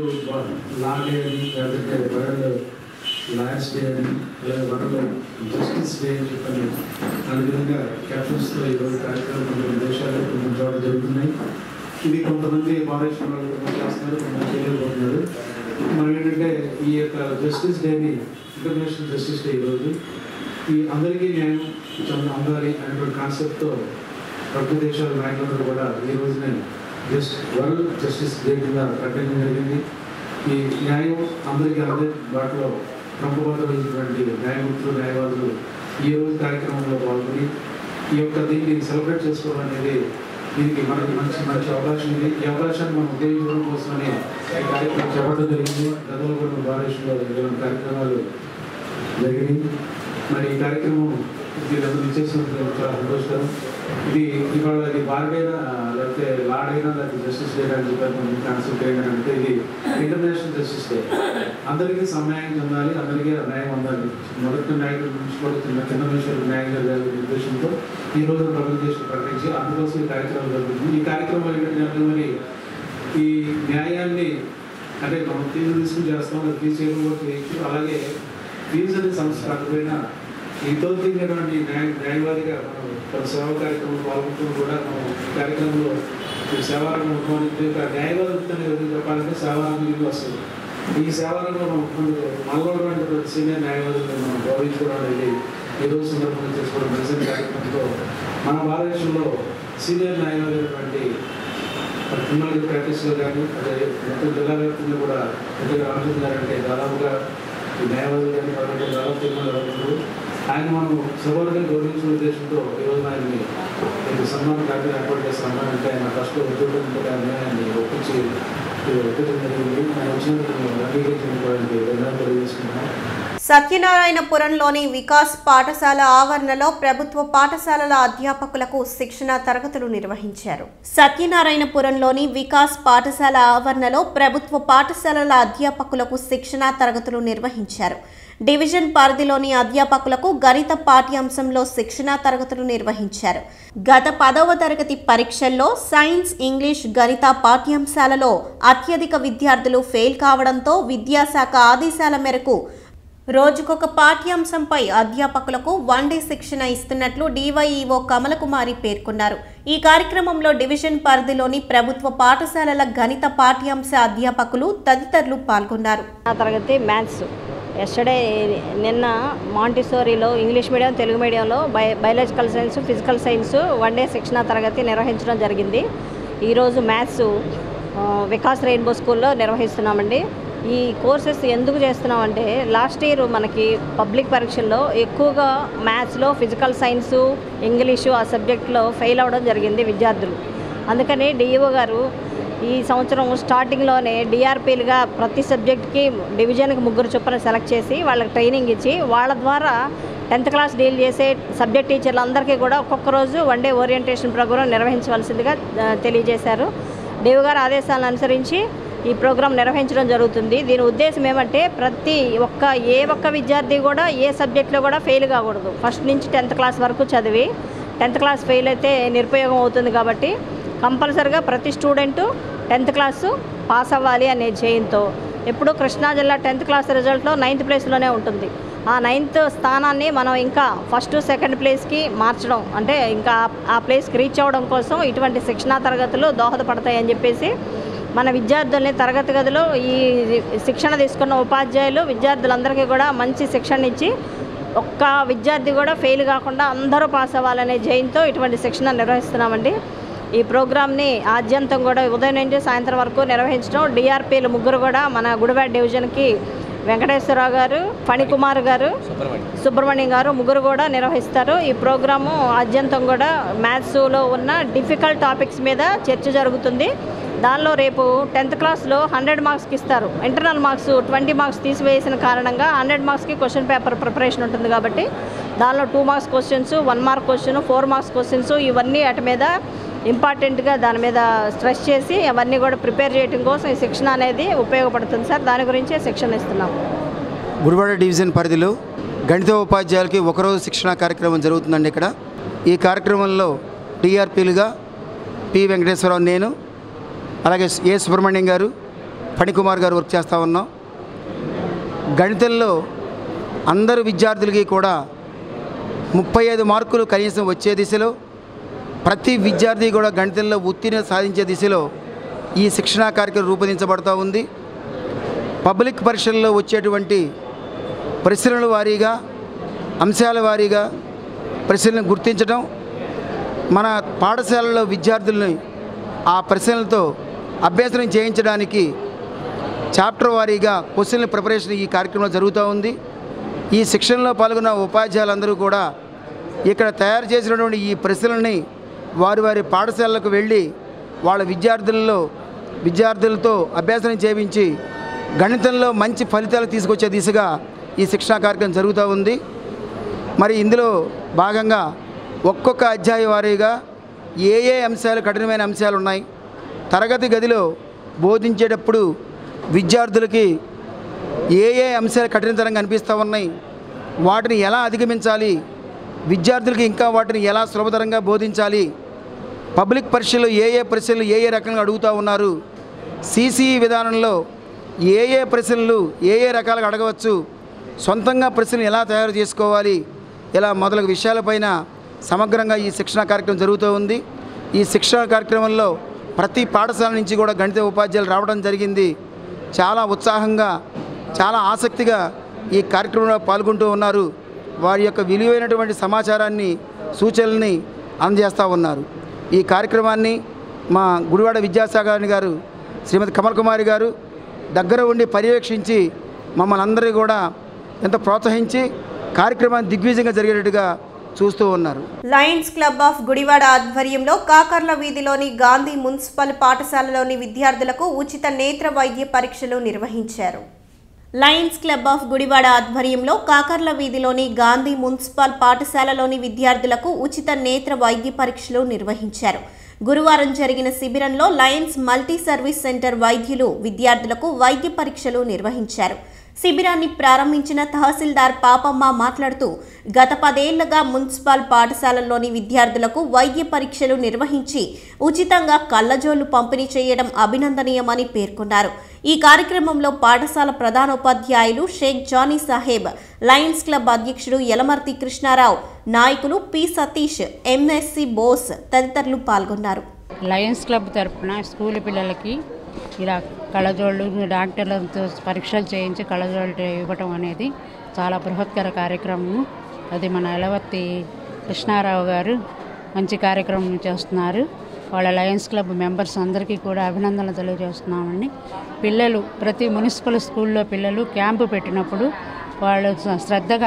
లాయర్స్ డే అని, అలాగే వరలో జస్టిస్ డే అని చెప్పని ఆ విధంగా క్యాప్షన్స్తో ఈరోజు కార్యక్రమాలు కొన్ని దేశాలు కొన్ని చోట్ల జరుగుతున్నాయి. ఇది కొంతమంది భారతదేశం వాళ్ళు చేస్తున్నారు, కొంతమంది చేయలేకపోతున్నారు. మనం ఏంటంటే ఈ యొక్క జస్టిస్ డేని, ఇంటర్నేషనల్ జస్టిస్ డే ఈరోజు ఈ అందరికీ న్యాయం అందాలి అనేటువంటి కాన్సెప్ట్తో ప్రపంచ దేశాల నాయకులందరూ కూడా ఈ రోజునే వరల్డ్ జస్టిస్ డే కింద ప్రకటించడం జరిగింది. ఈ న్యాయం అందరికీ అదే వాటిలో ప్రముఖత వహించినటువంటి న్యాయమూర్తులు, న్యాయవాదులు ఈ రోజు కార్యక్రమంలో పాల్గొని ఈ యొక్క దీన్ని సెలబ్రేట్ చేసుకోవడం అనేది దీనికి మనకి మంచి అవకాశం ఇది. ఈ అవకాశాన్ని మనం ఉపయోగించడం కోసమని ఈ కార్యక్రమం చేపట్టడం జరిగింది. గతంలో కూడా భారతదేశంలో ఇలాంటి కార్యక్రమాలు జరిగినాయి. మరి ఈ కార్యక్రమం వీళ్ళందరూ ఇచ్చేసినందుకు చాలా సంతోషకరం. ఇది ఇవాళ ఇది బార్డైనా లేకపోతే లాడైనా లేకపోతే జస్టిస్ డే అని చెప్పి కాన్సెప్ట్ ఏంటంటే ఇది ఇంటర్నేషనల్ జస్టిస్ డే. అందరికీ సమన్యాయం చెందాలి, అందరికీ న్యాయం అందాలి. మొదటి నాయకుల నుంచి కూడా చిన్న విషయాలు న్యాయం జరగాలి ఉద్దేశంతో ఈ రోజు ప్రపంచ దేశం ప్రకటించి అందుకోసం ఈ కార్యక్రమం జరుగుతుంది. ఈ కార్యక్రమం ఏంటంటే మరి ఈ న్యాయాన్ని అంటే మనం ఫీజు తీసుకుని చేస్తాం, ఫీజు చేయకుండా చేయొచ్చు. అలాగే ఫీజు అనే సమస్య రాకపోయినా ఇతోతినటువంటి న్యాయవాదిగా మనం సేవా కార్యక్రమం పాల్గొంటూ కూడా మనం ఈ కార్యక్రమంలో సేవారంగం ఉద్భవించి న్యాయవాదులు చెప్పాలంటే సేవారంగం వస్తుంది. ఈ సేవారంగంలో మనలో సీనియర్ న్యాయవాదులను మనం గౌరవించుకోవడం అనేది ఈ రోజు సందర్భంగా చేసుకోవడం ప్రెసిడెంట్ కార్యక్రమంలో మన భారతదేశంలో సీనియర్ న్యాయవాదైనటువంటి క్రిమినల్ ప్రాక్టీస్లో కానీ అదే మొత్తం జిల్లా వ్యాప్తంగా కూడా రామచంద్ర గారు అంటే దాదాపుగా ఈ న్యాయవాదులు కానీ వాళ్ళకి దాదాపు తిరుమల ఆయన మనం సభలుగా గౌరవించిన ఉద్దేశంతో ఈరోజు ఆయన్ని సన్మాన కార్యక్రమం ఏర్పాటు చేస్తున్నాం. అంటే ఆయన ఫస్ట్లో ఉద్యోగం న్యాయాన్ని ఒప్పించి ఒప్పించడం జరిగింది. ఆయన వచ్చినందుకు అంగీకరించడానికి ధన్యవాదాలు తెలియజేసుకుంటున్నాం. సత్యనారాయణపురంలోని వికాస్ పాఠశాల ఆవరణలో ప్రభుత్వ పాఠశాలల అధ్యాపకులకు శిక్షణా తరగతులు నిర్వహించారు. సత్యనారాయణపురంలోని వికాస్ పాఠశాల ఆవరణలో ప్రభుత్వ పాఠశాలల అధ్యాపకులకు శిక్షణా తరగతులు నిర్వహించారు. డివిజన్ పరిధిలోని అధ్యాపకులకు గణిత పాఠ్యాంశంలో శిక్షణా తరగతులు నిర్వహించారు. గత 10వ తరగతి పరీక్షల్లో సైన్స్, ఇంగ్లీష్, గణిత పాఠ్యాంశాలలో అత్యధిక విద్యార్థులు ఫెయిల్ కావడంతో విద్యాశాఖ ఆదేశాల మేరకు రోజుకొక పాఠ్యాంశంపై అధ్యాపకులకు 1 డే శిక్షణ ఇస్తున్నట్లు డివైఈఓ కమలకుమారి పేర్కొన్నారు. ఈ కార్యక్రమంలో డివిజన్ పరిధిలోని ప్రభుత్వ పాఠశాలల గణిత పాఠ్యాంశ అధ్యాపకులు తదితరులు పాల్గొన్నారు. తరగతి మ్యాథ్స్ నిన్న మాంటిసోరీలో ఇంగ్లీష్ మీడియం, తెలుగు మీడియంలో biological science, physical science 1 day శిక్షణ తరగతి నిర్వహించడం జరిగింది. ఈరోజు మ్యాథ్స్ వికాస్ రెయిన్బో స్కూల్లో నిర్వహిస్తున్నామండి. ఈ కోర్సెస్ ఎందుకు చేస్తున్నామంటే లాస్ట్ ఇయర్ మనకి పబ్లిక్ పరీక్షల్లో ఎక్కువగా మ్యాథ్స్లో, ఫిజికల్ సైన్సు, ఇంగ్లీషు ఆ సబ్జెక్ట్లో ఫెయిల్ అవ్వడం జరిగింది విద్యార్థులు. అందుకని డిఈఓ గారు ఈ సంవత్సరం స్టార్టింగ్లోనే డిఆర్పీలుగా ప్రతి సబ్జెక్ట్కి డివిజన్కి 3 చొప్పున సెలెక్ట్ చేసి వాళ్ళకి ట్రైనింగ్ ఇచ్చి వాళ్ళ ద్వారా 10th క్లాస్ డీల్ చేసే సబ్జెక్ట్ టీచర్లందరికీ కూడా ఒక్కొక్క రోజు 1 డే ఓరియంటేషన్ ప్రోగ్రాం నిర్వహించవలసిందిగా తెలియజేశారు. డిఓ గారు ఆదేశాలను అనుసరించి ఈ ప్రోగ్రాం నిర్వహించడం జరుగుతుంది. దీని ఉద్దేశం ఏమంటే ఏ ఒక్క విద్యార్థి కూడా ఏ సబ్జెక్ట్లో కూడా ఫెయిల్ కాకూడదు. ఫస్ట్ నుంచి 10th క్లాస్ వరకు చదివి 10th క్లాస్ ఫెయిల్ అయితే నిరుపయోగం అవుతుంది. కాబట్టి కంపల్సరిగా ప్రతి స్టూడెంటు 10th క్లాసు పాస్ అవ్వాలి అనే ధ్యేయంతో ఎప్పుడు కృష్ణా జిల్లా 10th క్లాస్ రిజల్ట్లో 9th ప్లేస్లోనే ఉంటుంది. ఆ 9th స్థానాన్ని మనం ఇంకా ఫస్ట్ సెకండ్ ప్లేస్కి మార్చడం, అంటే ఇంకా ఆ ప్లేస్కి రీచ్ అవ్వడం కోసం ఇటువంటి శిక్షణా తరగతులు దోహదపడతాయని చెప్పేసి మన విద్యార్థుల్ని తరగతి గదిలో ఈ శిక్షణ తీసుకున్న ఉపాధ్యాయులు విద్యార్థులందరికీ కూడా మంచి శిక్షణ ఇచ్చి ఒక్క విద్యార్థి కూడా ఫెయిల్ కాకుండా అందరూ పాస్ అవ్వాలనే జయంతో ఇటువంటి శిక్షణ నిర్వహిస్తున్నామండి. ఈ ప్రోగ్రామ్ని ఆద్యంతం కూడా ఉదయం నుంచి సాయంత్రం వరకు నిర్వహించడం, డిఆర్పీలు 3 కూడా మన గుడివాడ డివిజన్కి వెంకటేశ్వరరావు గారు, ఫణికుమార్ గారు, సుబ్రహ్మణ్యం గారు 3 కూడా నిర్వహిస్తారు. ఈ ప్రోగ్రాము ఆద్యంతం కూడా మ్యాథ్స్లో ఉన్న డిఫికల్ట్ టాపిక్స్ మీద చర్చ జరుగుతుంది. దానిలో రేపు 10th క్లాస్లో 100 మార్క్స్కి ఇస్తారు. ఇంటర్నల్ మార్క్స్ 20 మార్క్స్ తీసివేసిన కారణంగా 100 మార్క్స్కి క్వశ్చన్ పేపర్ ప్రిపరేషన్ ఉంటుంది కాబట్టి దానిలో 2 marks questions, 1 mark question, 4 marks questions ఇవన్నీ వాటి మీద ఇంపార్టెంట్గా దాని మీద స్ట్రెస్ చేసి అవన్నీ కూడా ప్రిపేర్ చేయడం కోసం ఈ శిక్షణ అనేది ఉపయోగపడుతుంది సార్. దాని గురించే శిక్షణ ఇస్తున్నాం. గుడివాడ డివిజన్ పరిధిలో గణిత ఉపాధ్యాయులకి ఒకరోజు శిక్షణ కార్యక్రమం జరుగుతుందండి. ఇక్కడ ఈ కార్యక్రమంలో టీఆర్పీలుగా పి వెంకటేశ్వరరావు, నేను, అలాగే ఏ సుబ్రహ్మణ్యం గారు, ఫణికుమార్ గారు వర్క్ చేస్తూ ఉన్నాం. గణితంలో అందరు విద్యార్థులకి కూడా 35 మార్కులు కనీసం వచ్చే దిశలో, ప్రతి విద్యార్థి కూడా గణితంలో ఉత్తీర్ణత సాధించే దిశలో ఈ శిక్షణా కార్యక్రమం రూపొందించబడుతూ ఉంది. పబ్లిక్ పరీక్షల్లో వచ్చేటువంటి ప్రశ్నల వారీగా, అంశాల వారీగా ప్రశ్నలను గుర్తించడం, మన పాఠశాలలో విద్యార్థులని ఆ ప్రశ్నలతో అభ్యసనం చేయించడానికి చాప్టర్ వారీగా క్వశ్చన్ల ప్రిపరేషన్ ఈ కార్యక్రమంలో జరుగుతూ ఉంది. ఈ శిక్షణలో పాల్గొన్న ఉపాధ్యాయులందరూ కూడా ఇక్కడ తయారు చేసినటువంటి ఈ ప్రశ్నలని వారి పాఠశాలలకు వెళ్ళి వాళ్ళ విద్యార్థులతో అభ్యసనం చేయించి గణితంలో మంచి ఫలితాలు తీసుకొచ్చే దిశగా ఈ శిక్షణా కార్యక్రమం జరుగుతూ ఉంది. మరి ఇందులో భాగంగా ఒక్కొక్క అధ్యాయ వారీగా ఏ అంశాలు కఠినమైన అంశాలు ఉన్నాయి, తరగతి గదిలో బోధించేటప్పుడు విద్యార్థులకి ఏ అంశాలు కఠినతరంగా అనిపిస్తూ ఉన్నాయి, వాటిని ఎలా అధిగమించాలి, విద్యార్థులకి ఇంకా వాటిని ఎలా సులభతరంగా బోధించాలి, పబ్లిక్ పరీక్షల్లో ఏ ప్రశ్నలు ఏ రకంగా అడుగుతూ ఉన్నారు, సిసిఈ విధానంలో ఏ ప్రశ్నలు ఏ రకాలుగా అడగవచ్చు, సొంతంగా ప్రశ్నలు ఎలా తయారు చేసుకోవాలి, ఇలా మొదలగు విషయాలపైన సమగ్రంగా ఈ శిక్షణా కార్యక్రమం జరుగుతూ ఉంది. ఈ శిక్షణా కార్యక్రమంలో ప్రతి పాఠశాల నుంచి కూడా గణిత ఉపాధ్యాయులు రావడం జరిగింది. చాలా ఉత్సాహంగా, చాలా ఆసక్తిగా ఈ కార్యక్రమంలో పాల్గొంటూ ఉన్నారు. వారి యొక్క విలువైనటువంటి సమాచారాన్ని, సూచనల్ని అందజేస్తూ ఉన్నారు. ఈ కార్యక్రమాన్ని మా గుడివాడ విద్యాశాఖ గారు శ్రీమతి కమల్ కుమారి గారు దగ్గర ఉండి పర్యవేక్షించి మమ్మల్ని అందరూ కూడా ఎంతో ప్రోత్సహించి కార్యక్రమాన్ని దిగ్విజయంగా జరిగేటట్టుగా చూస్తూ ఉన్నారు. లయన్స్ క్లబ్ ఆఫ్ గుడివాడ ఆధ్వర్యంలో కాకర్ల వీధిలోని గాంధీ మున్సిపల్ పాఠశాలలోని విద్యార్థులకు ఉచిత నేత్ర వైద్య పరీక్షలు నిర్వహించారు. లయన్స్ క్లబ్ ఆఫ్ గుడివాడ ఆధ్వర్యంలో కాకర్ల వీధిలోని గాంధీ మున్సిపల్ పాఠశాలలోని విద్యార్థులకు ఉచిత నేత్ర వైద్య పరీక్షలు నిర్వహించారు. గురువారం జరిగిన శిబిరంలో లయన్స్ మల్టీ సర్వీస్ సెంటర్ వైద్యులు విద్యార్థులకు వైద్య పరీక్షలు నిర్వహించారు. శిబిరాన్ని ప్రారంభించిన తహసీల్దార్ పాపమ్మ మాట్లాడుతూ గత 10 ఏళ్లుగా మున్సిపల్ పాఠశాలల్లోని విద్యార్థులకు వైద్య పరీక్షలు నిర్వహించి ఉచితంగా కళ్లజోళ్లు పంపిణీ చేయడం అభినందనీయమని పేర్కొన్నారు. ఈ కార్యక్రమంలో పాఠశాల ప్రధానోపాధ్యాయులు షేక్ జానీ సాహెబ్, లయన్స్ క్లబ్ అధ్యక్షుడు యలమర్తి కృష్ణారావు, నాయకులు పి సతీష్, ఎంఎస్సి బోస్ తదితరులు పాల్గొన్నారు. లయన్స్ క్లబ్ తరఫున స్కూల్ పిల్లలకి ఇలా కళ్ళజోళ్ళు డాక్టర్లతో పరీక్షలు చేయించి కళ్ళజోళ్ళు ఇవ్వటం అనేది చాలా బృహత్కర కార్యక్రమం. అది మన యలవర్తి కృష్ణారావు గారు మంచి కార్యక్రమం చేస్తున్నారు. వాళ్ళ లయన్స్ క్లబ్ మెంబర్స్ అందరికీ కూడా అభినందనలు తెలియజేస్తున్నామండి. పిల్లలు ప్రతి మున్సిపల్ స్కూల్లో పిల్లలు క్యాంపు పెట్టినప్పుడు వాళ్ళు శ్రద్ధగా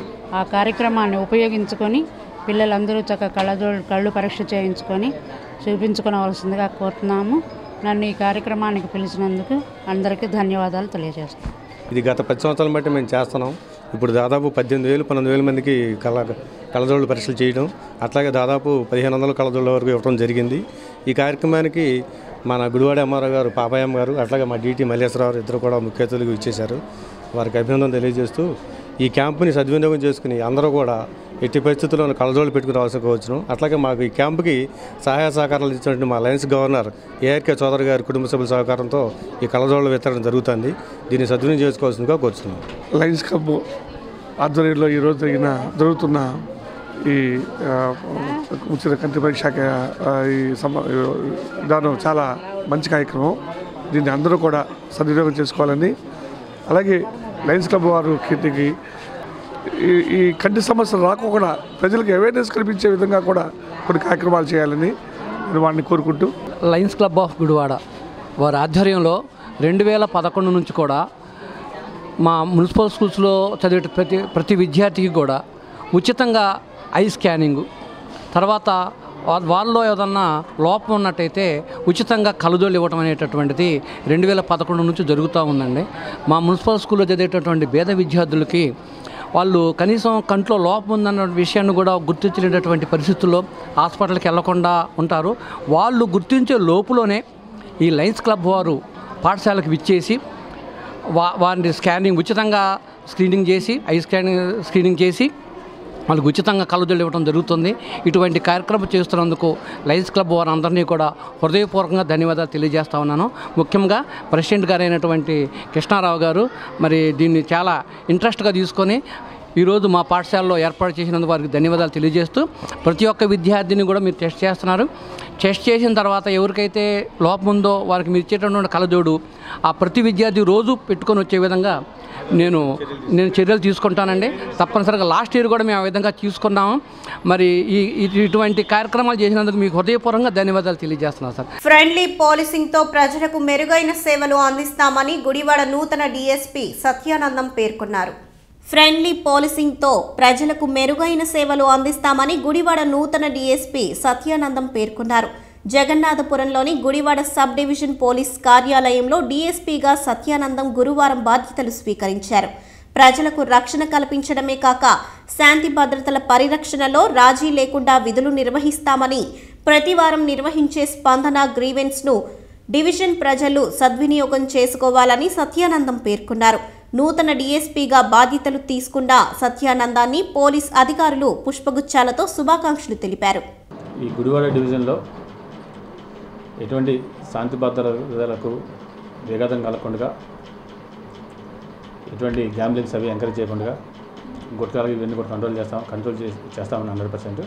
ఆ కార్యక్రమాన్ని ఉపయోగించుకొని పిల్లలందరూ చక్కగా కళ్ళు పరీక్ష చేయించుకొని చూపించుకోవాల్సిందిగా కోరుతున్నాము. నన్ను ఈ కార్యక్రమానికి పిలిచినందుకు అందరికీ ధన్యవాదాలు తెలియజేస్తాను. ఇది గత 10 సంవత్సరాల బట్టి మేము చేస్తున్నాం. ఇప్పుడు దాదాపు 18,000-19,000 మందికి కళ్ళజోళ్ళు పరీక్షలు చేయడం, అట్లాగే దాదాపు 1,500 కళ్ళజోళ్ళ వరకు ఇవ్వడం జరిగింది. ఈ కార్యక్రమానికి మన గుడివాడ ఎంఆర్ఓ గారు పాపాయమ్మ గారు, అట్లాగే మా డిటి మల్లేశ్వరరావు ఇద్దరు కూడా ముఖ్య అతిథులుగా ఇచ్చేశారు. వారికి అభినందన తెలియజేస్తూ ఈ క్యాంపుని సద్వినియోగం చేసుకుని అందరూ కూడా ఎట్టి పరిస్థితుల్లో కళ్ళజోళ్ళు పెట్టుకుని రావాల్సిన అట్లాగే మాకు ఈ క్యాంపుకి సహాయ సహకారాలు ఇచ్చినటువంటి మా లయన్స్ గవర్నర్ ఏఆర్కే చౌదరి గారి కుటుంబ సభ్యుల సహకారంతో ఈ కళ్ళజోళ్ళ వితరణ జరుగుతుంది. దీన్ని సద్వినియోగం చేసుకోవాల్సిందిగా కోరుతున్నాం. లయన్స్ క్లబ్ ఆధ్వర్యంలో ఈరోజు జరుగుతున్న ఈ ఉచిత కంటి పరీక్ష ఈ విధానం చాలా మంచి కార్యక్రమం. దీన్ని అందరూ కూడా సద్వినియోగం చేసుకోవాలని, అలాగే లయన్స్ క్లబ్ వారు కీర్తికి ఈ కంటి సమస్యలు రాకుండా ప్రజలకు అవేర్నెస్ కల్పించే విధంగా కూడా కొన్ని కార్యక్రమాలు చేయాలని నేను వారిని కోరుకుంటూ, లయన్స్ క్లబ్ ఆఫ్ గుడివాడ వారి ఆధ్వర్యంలో 2011 నుంచి కూడా మా మున్సిపల్ స్కూల్స్లో చదివే ప్రతి విద్యార్థికి కూడా ఉచితంగా ఐ స్కానింగు, తర్వాత వాళ్ళలో ఏదన్నా లోపం ఉన్నట్టయితే ఉచితంగా కళ్ళజోళ్ళు ఇవ్వటం అనేటటువంటిది 2011 నుంచి జరుగుతూ ఉందండి. మా మున్సిపల్ స్కూల్లో చదివేటటువంటి పేద విద్యార్థులకి వాళ్ళు కనీసం కంట్లో లోపం ఉందన్న విషయాన్ని కూడా గుర్తించలేనటువంటి పరిస్థితుల్లో హాస్పిటల్కి వెళ్లకుండా ఉంటారు. వాళ్ళు గుర్తించే లోపులోనే ఈ లయన్స్ క్లబ్ వారు పాఠశాలకు విచ్చేసి వారిని స్కానింగ్ ఉచితంగా ఐ స్క్రీనింగ్ చేసి వాళ్ళకి ఉచితంగా కళ్ళజోళ్ళు ఇవ్వడం జరుగుతుంది. ఇటువంటి కార్యక్రమం చేస్తున్నందుకు లయన్స్ క్లబ్ వారందరినీ కూడా హృదయపూర్వకంగా ధన్యవాదాలు తెలియజేస్తా ఉన్నాను. ముఖ్యంగా ప్రెసిడెంట్ గారు అయినటువంటి కృష్ణారావు గారు మరి దీన్ని చాలా ఇంట్రెస్ట్గా తీసుకొని ఈరోజు మా పాఠశాలలో ఏర్పాటు చేసినందుకు వారికి ధన్యవాదాలు తెలియజేస్తూ, ప్రతి ఒక్క విద్యార్థిని కూడా మీరు టెస్ట్ చేస్తున్నారు. టెస్ట్ చేసిన తర్వాత ఎవరికైతే లోపం ఉందో వారికి మీరు ఇచ్చేటటువంటి కళ్ళజోడు ఆ ప్రతి విద్యార్థి రోజు పెట్టుకొని వచ్చే విధంగా నేను చర్యలు తీసుకుంటానండి. తప్పనిసరిగా లాస్ట్ ఇయర్ కూడా మేము ఆ విధంగా తీసుకున్నాము. మరి ఇటువంటి కార్యక్రమాలు చేసినందుకు మీకు హృదయపూర్వకంగా ధన్యవాదాలు తెలియజేస్తున్నాను సార్. ఫ్రెండ్లీ పోలీసింగ్తో ప్రజలకు మెరుగైన సేవలు అందిస్తామని గుడివాడ నూతన డీఎస్పీ సత్యానందం పేర్కొన్నారు. ఫ్రెండ్లీ పోలీసింగ్తో ప్రజలకు మెరుగైన సేవలు అందిస్తామని గుడివాడ నూతన డీఎస్పీ సత్యానందం పేర్కొన్నారు. జగన్నాథపురంలోని గుడివాడ సబ్ డివిజన్ పోలీస్ కార్యాలయంలో డీఎస్పీగా సత్యానందం గురువారం బాధ్యతలు స్వీకరించారు. ప్రజలకు రక్షణ కల్పించడమే కాక శాంతి భద్రతల పరిరక్షణలో రాజీ లేకుండా విధులు నిర్వహిస్తామని, ప్రతివారం నిర్వహించే స్పందన గ్రీవెన్స్ను డివిజన్ ప్రజలు సద్వినియోగం చేసుకోవాలని సత్యానందం పేర్కొన్నారు. నూతన డీఎస్పీగా బాధ్యతలు తీసుకున్న సత్యానందాన్ని పోలీస్ అధికారులు పుష్పగుచ్చాలతో శుభాకాంక్షలు తెలిపారు. ఈ గుడివాడ డివిజన్లో ఎటువంటి శాంతి భద్రతలకు విఘాతం కలగకుండా, ఎటువంటి గ్యాంబ్లింగ్స్ అవి ఎంకరేజ్ చేయకుండా, గుట్కాలకి ఇవన్నీ కూడా కంట్రోల్ చేస్తామని 100%.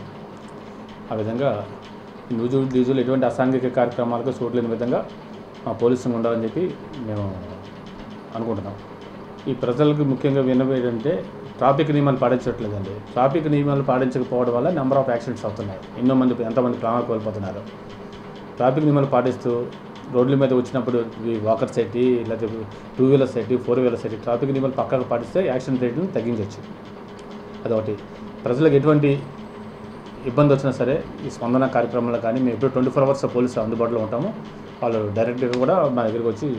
ఆ విధంగా న్యూజువల్ ఎటువంటి అసాంఘిక కార్యక్రమాలకు చోటు లేని విధంగా మా పోలీసులు ఉండాలని చెప్పి మేము అనుకుంటున్నాం. ఈ ప్రజలకు ముఖ్యంగా విన్నవి ఏంటంటే ట్రాఫిక్ నియమాలు పాటించట్లేదండి. ట్రాఫిక్ నియమాలు పాటించకపోవడం వల్ల నెంబర్ ఆఫ్ యాక్సిడెంట్స్ అవుతున్నాయి. ఎంతమంది ప్రాణాలు కోల్పోతున్నారు. ట్రాఫిక్ నియమాలు పాటిస్తూ రోడ్ల మీద వచ్చినప్పుడు వాకర్ సైటీ లేకపోతే 2 wheeler safety 4 wheeler safety traffic నియమాలు పక్కకు పాటిస్తే యాక్సిడెంట్ రేట్ను తగ్గించవచ్చు. అదొకటి. ప్రజలకు ఎటువంటి ఇబ్బంది వచ్చినా సరే ఈ స్పందన కార్యక్రమంలో కానీ మేము ఎప్పుడు 24 అవర్స్ పోలీసులు అందుబాటులో ఉంటాము. వాళ్ళు డైరెక్ట్గా కూడా మా దగ్గరికి వచ్చి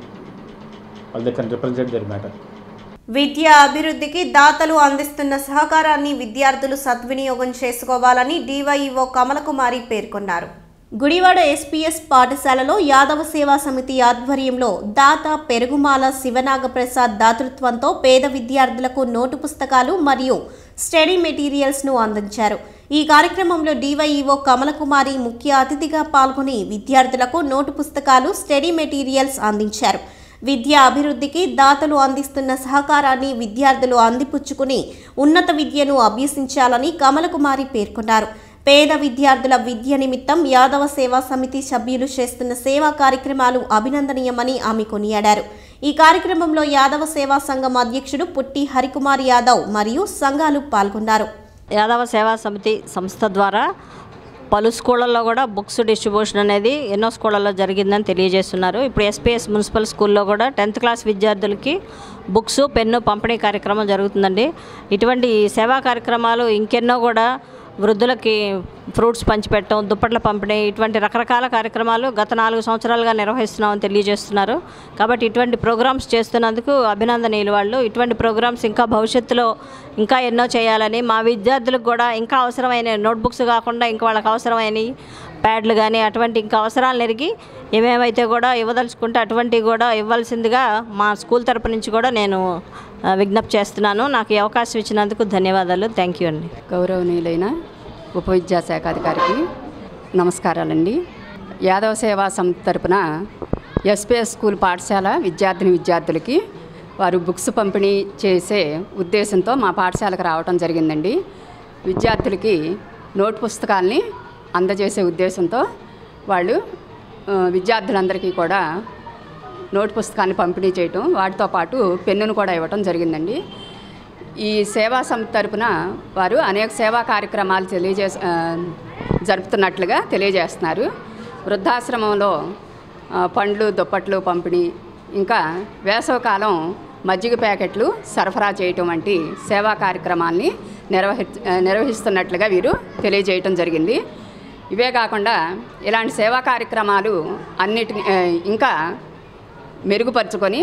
వాళ్ళ దగ్గర రిప్రజెంట్ దేర్ మ్యాటర్. విద్యా అభివృద్ధికి దాతలు అందిస్తున్న సహకారాన్ని విద్యార్థులు సద్వినియోగం చేసుకోవాలని డివైఈఓ కమలకుమారి పేర్కొన్నారు. గుడివాడ ఎస్పీఎస్ పాఠశాలలో యాదవ సేవా సమితి ఆధ్వర్యంలో దాత పెరుగుమాల శివనాగప్రసాద్ దాతృత్వంతో పేద విద్యార్థులకు నోటు పుస్తకాలు మరియు స్టడీ మెటీరియల్స్ను అందించారు. ఈ కార్యక్రమంలో డివైఈఓ కమలకుమారి ముఖ్య అతిథిగా పాల్గొని విద్యార్థులకు నోటు పుస్తకాలు స్టడీ మెటీరియల్స్ అందించారు. విద్యా అభివృద్ధికి దాతలు అందిస్తున్న సహకారాన్ని విద్యార్థులు అందిపుచ్చుకుని ఉన్నత విద్యను అభ్యసించాలని కమలకుమారి పేర్కొన్నారు. పేద విద్యార్థుల విద్య నిమిత్తం యాదవ సేవా సమితి సభ్యులు చేస్తున్న సేవా కార్యక్రమాలు అభినందనీయమని ఆమె కొనియాడారు. ఈ కార్యక్రమంలో యాదవ సేవా సంఘం అధ్యక్షుడు పుట్టి హరికుమార్ యాదవ్ మరియు సంఘాలు పాల్గొన్నారు. యాదవ సేవా సమితి సంస్థ ద్వారా పలు స్కూళ్ళల్లో కూడా బుక్స్ డిస్ట్రిబ్యూషన్ అనేది ఎన్నో స్కూళ్ళల్లో జరిగిందని తెలియజేస్తున్నారు. ఇప్పుడు ఎస్పీఎస్ మున్సిపల్ స్కూల్లో కూడా 10th క్లాస్ విద్యార్థులకి బుక్స్ పెన్ను పంపిణీ కార్యక్రమం జరుగుతుందండి. ఇటువంటి సేవా కార్యక్రమాలు ఇంకెన్నో కూడా వృద్ధులకి ఫ్రూట్స్ పంచిపెట్టడం, దుప్పట్ల పంపిణీ, ఇటువంటి రకరకాల కార్యక్రమాలు గత 4 సంవత్సరాలుగా నిర్వహిస్తున్నామని తెలియజేస్తున్నారు. కాబట్టి ఇటువంటి ప్రోగ్రామ్స్ చేస్తున్నందుకు అభినందనీయులు వాళ్ళు. ఇటువంటి ప్రోగ్రామ్స్ ఇంకా భవిష్యత్తులో ఇంకా ఎన్నో చేయాలని, మా విద్యార్థులకు కూడా ఇంకా అవసరమైన నోట్బుక్స్ కాకుండా ఇంకా వాళ్ళకి అవసరమైన ప్యాడ్లు కానీ అటువంటి ఇంకా అవసరాలు ఎరిగి ఏమేమైతే కూడా ఇవ్వదలుచుకుంటే అటువంటివి కూడా ఇవ్వాల్సిందిగా మా స్కూల్ తరపు నుంచి కూడా నేను విజ్ఞప్తి చేస్తున్నాను. నాకు ఈ అవకాశం ఇచ్చినందుకు ధన్యవాదాలు. థ్యాంక్ యూ అండి. గౌరవనీయులైన ఉప విద్యాశాఖ అధికారికి నమస్కారాలండి. యాదవ సేవా సమితి తరపున ఎస్పీఎస్ స్కూల్ పాఠశాల విద్యార్థులకి వారు బుక్స్ పంపిణీ చేసే ఉద్దేశంతో మా పాఠశాలకు రావడం జరిగిందండి. విద్యార్థులకి నోట్ పుస్తకాలని అందజేసే ఉద్దేశంతో వాళ్ళు విద్యార్థులందరికీ కూడా నోట్ పుస్తకాన్ని పంపిణీ చేయటం, వాటితో పాటు పెన్నును కూడా ఇవ్వటం జరిగిందండి. ఈ సేవా సమితి తరపున వారు అనేక సేవా కార్యక్రమాలు జరుపుతున్నట్లుగా తెలియజేస్తున్నారు. వృద్ధాశ్రమంలో పండ్లు దుప్పట్లు పంపిణీ, ఇంకా వేసవకాలం మజ్జిగ ప్యాకెట్లు సరఫరా చేయటం వంటి సేవా కార్యక్రమాల్ని నిర్వహిస్తున్నట్లుగా వీరు తెలియజేయటం జరిగింది. ఇవే కాకుండా ఇలాంటి సేవా కార్యక్రమాలు అన్నిటిని ఇంకా మెరుగుపరుచుకొని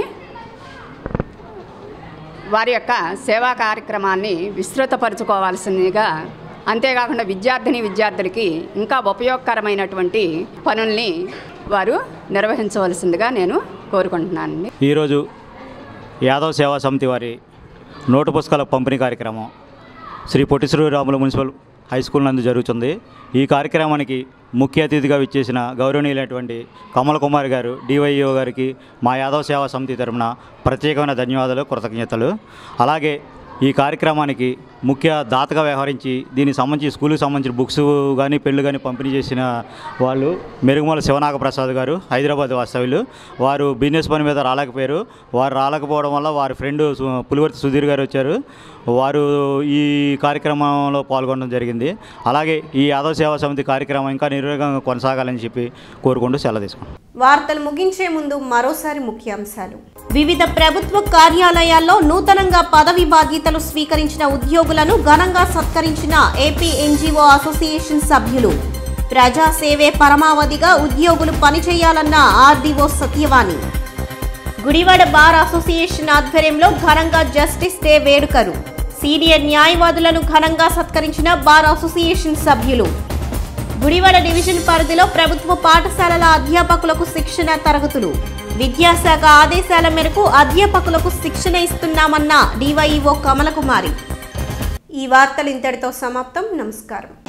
వారి యొక్క సేవా కార్యక్రమాన్ని విస్తృతపరచుకోవాల్సిందిగా, అంతేకాకుండా విద్యార్థులకి ఇంకా ఉపయోగకరమైనటువంటి పనుల్ని వారు నిర్వహించవలసిందిగా నేను కోరుకుంటున్నానండి. ఈరోజు యాదవ్ సేవా సమితి వారి నోటు పుస్తకాల పంపిణీ కార్యక్రమం Sri Potti Sriramulu municipal high school నందు జరుగుతుంది. ఈ కార్యక్రమానికి ముఖ్య అతిథిగా విచ్చేసిన గౌరవనీయులైనటువంటి కమల్ కుమార్ గారు డివైఓ గారికి మా యాదవ్ సేవా సమితి తరపున ప్రత్యేకమైన ధన్యవాదాలు, కృతజ్ఞతలు. అలాగే ఈ కార్యక్రమానికి ముఖ్య దాతగా వ్యవహరించి దీనికి సంబంధించి స్కూల్కి సంబంధించిన బుక్స్ కానీ పెళ్ళు కానీ పంపిణీ చేసిన వాళ్ళు మెరుగుమల శివనాగప్రసాద్ గారు, హైదరాబాద్ వాస్తవ్యులు. వారు బిజినెస్ పని మీద రాలేకపోయారు. వారు రాలేకపోవడం వల్ల వారి ఫ్రెండ్ పులివర్తి సుధీర్ గారు వచ్చారు. వారు ఈ కార్యక్రమంలో పాల్గొనడం జరిగింది. అలాగే ఈ యాదవ్ సేవా సమితి కార్యక్రమం ఇంకా నిర్వేగంగా కొనసాగాలని చెప్పి కోరుకుంటూ సెలవు తీసుకున్నాం. వార్తలు ముగించే ముందు మరోసారి ముఖ్యాంశాలు. వివిధ ప్రభుత్వ కార్యాలయాల్లో నూతనంగా పదవి బాధ్యతలు స్వీకరించిన ఉద్యోగులను ఘనంగా సత్కరించిన ఏపీ ఎన్జీఓ అసోసియేషన్ సభ్యులు. ప్రజాసేవే పరమావధిగా ఉద్యోగులు పనిచేయాలన్న RDO Satyavani. Gudivada bar association ఆధ్వర్యంలో ఘనంగా జస్టిస్ డే వేడుకలు. సీనియర్ న్యాయవాదులను ఘనంగా సత్కరించిన బార్ అసోసియేషన్ సభ్యులు. గుడివాడ డివిజన్ పరిధిలో ప్రభుత్వ పాఠశాలల అధ్యాపకులకు శిక్షణ తరగతులు. విద్యాశాఖ ఆదేశాల మేరకు అధ్యాపకులకు శిక్షణ ఇస్తున్నామన్న డివైఈఓ కమలకుమారి. ఈ వార్తలు ఇంతటితో సమాప్తం. నమస్కారం.